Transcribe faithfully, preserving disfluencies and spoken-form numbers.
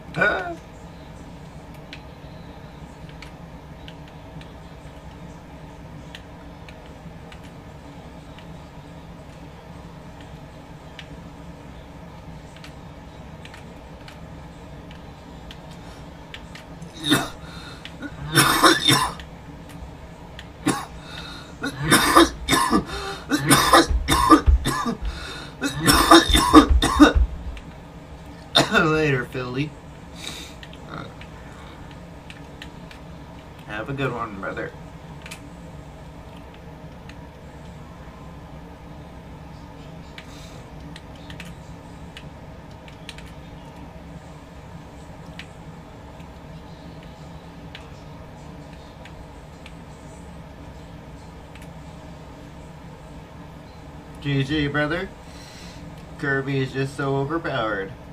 Huh? Later, Philly. Have a good one, brother. G G, brother. Kirby is just so overpowered.